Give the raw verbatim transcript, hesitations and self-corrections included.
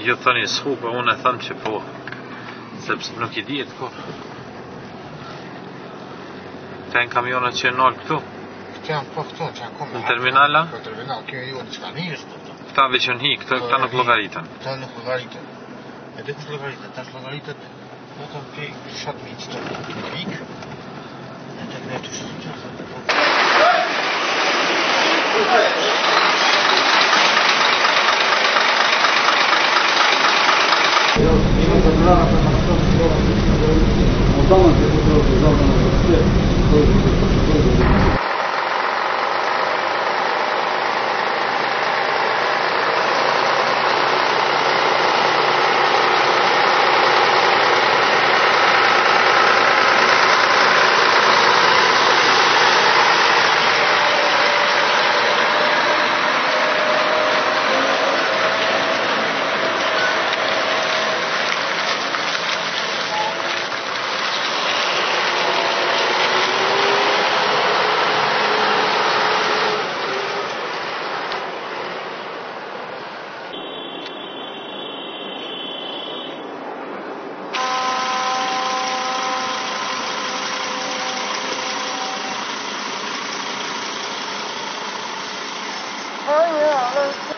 Ju thoni s'hu, po unë e them që po, sepse nuk i dihet kur. Këta janë kamionat që nol këtu. Këta janë po këtu, që janë kom. Në terminala? Po terminal, kjo ju në çka njës këtu. Këta veç në hi, këta, këta nuk llogaritën. Këta nuk llogaritën. E dhe kush llogaritën? Tash llogaritët vetëm ke fshat miq të vik. E të ne të shtë Oh, yeah.